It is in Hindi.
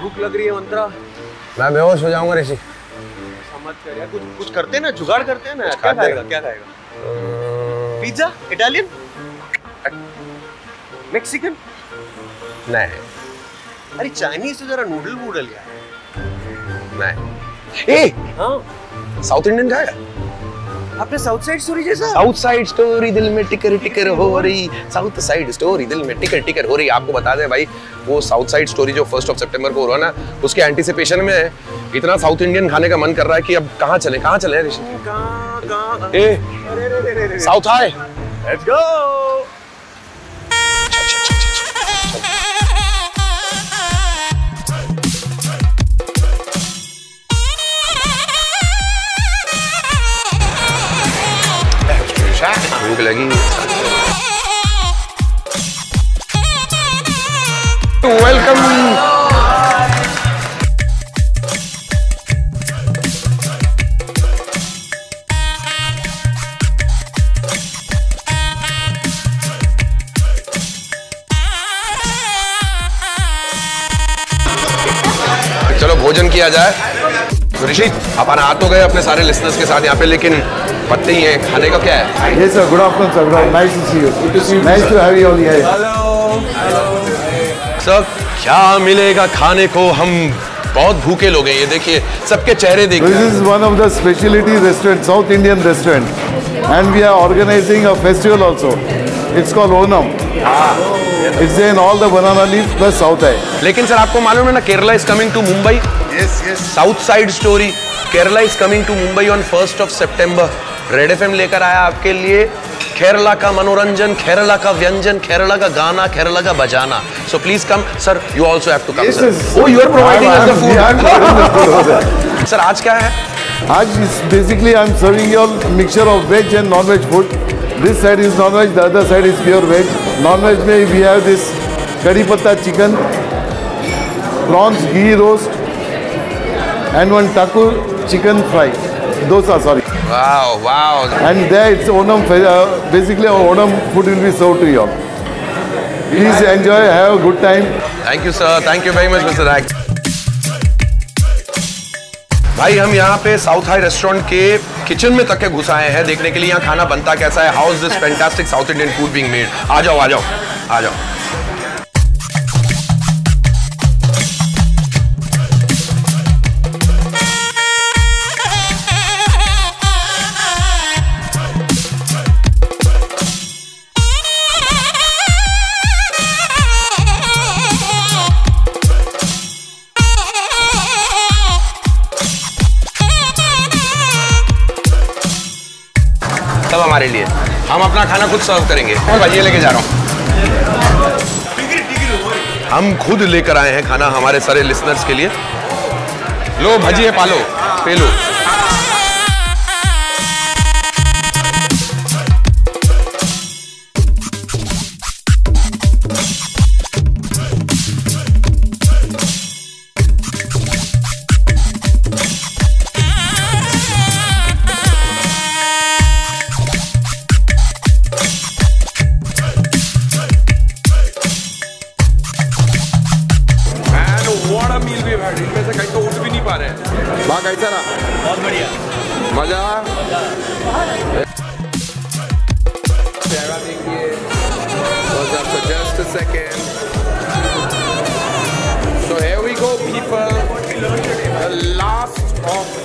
भूख लग रही है मंत्रा। मैं बेहोश हो जाऊंगा ऋषि। समझ कर यार, कुछ करते हैं ना, जुगाड़ करते हैं ना। क्या खाएगा, क्या खाएगा? Pizza, Italian, Mexican? नहीं। अरे चाइनीज तो जरा नूडल वूडल यार। नहीं। ए, हाँ साउथ इंडियन खाया? आपने साउथ साइड स्टोरी जैसा? साउथ साइड स्टोरी दिल में टिकर टिकर हो रही, साउथ साइड स्टोरी दिल में टिकर टिकर हो रही। आपको बता दें भाई, वो साउथ साइड स्टोरी जो 1 सितंबर को हो रहा है ना, उसके एंटीसिपेशन में इतना साउथ इंडियन खाने का मन कर रहा है कि अब कहाँ चले ऋषि? ए, साउथ हाई, लेट्स गो। भूख लगी। वेलकम। चलो भोजन किया जाए। तो ऋषि, अपन आ तो गए अपने सारे लिसनर्स के साथ यहाँ पे, लेकिन पत्ते ही है, खाने का क्या है? Yes sir, good afternoon sir. Good, nice to see you. Good to see you. Nice to have you all here. Hello. Sir, क्या मिलेगा खाने को? हम बहुत भूखे लोग हैं। ये देखिए, सबके चेहरे देखिए। This is one of the specialty restaurant, South Indian restaurant, and we are organizing a festival also. It's called Onam. It's in all the banana leaf plus South hai. लेकिन सर, आपको मालूम है ना, Kerala is coming to Mumbai. Yes, yes. South side story, Kerala is coming to Mumbai on 1 September. Red FM लेकर आया आपके लिए केरला का मनोरंजन, केरला का व्यंजन, केरला का गाना, केरला का बजाना। So please come sir, you also have to come Yes, sir. yes. Oh, you are providing us the We are providing the food over there. food. Sir, आज क्या है? Aj is basically I'm serving you all mixture of veg and non-veg food. This side is non-veg, the other side is pure veg. Non-veg में we have this curry patta chicken, prawns ghee roast, and one taku chicken fry. Dosa, sorry. Wow, wow. And there it's Onam, basically our Onam food will be served to you all. Please enjoy, have a good time. Thank you sir, thank you very much Mr. Rag. भाई, हम यहाँ पे साउथ हाई रेस्टोरेंट के किचन में तक के घुस आए हैं देखने के लिए यहाँ खाना बनता कैसा है। How is this fantastic South Indian food being made? आ जाओ आ जाओ आ जाओ। सब हमारे लिए, हम अपना खाना खुद सर्व करेंगे। मैं भजिए लेके जा रहा हूँ। हम खुद लेकर आए हैं खाना हमारे सारे लिसनर्स के लिए। लो भजिए, पालो, पे लो। इनमें से कहीं तो उठ भी नहीं पा रहे हैं। वाह, कैसा रहा? बहुत बढ़िया, मजा। Just a second. So here we go, people. The last of